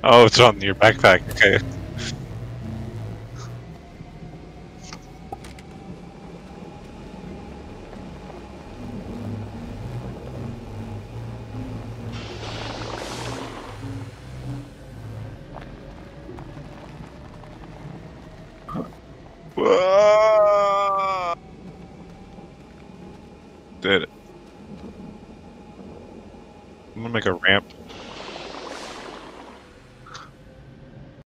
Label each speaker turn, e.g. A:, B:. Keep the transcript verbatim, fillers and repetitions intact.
A: Oh, it's on your backpack. Okay. Whoa! Did it. I'm gonna make a ramp.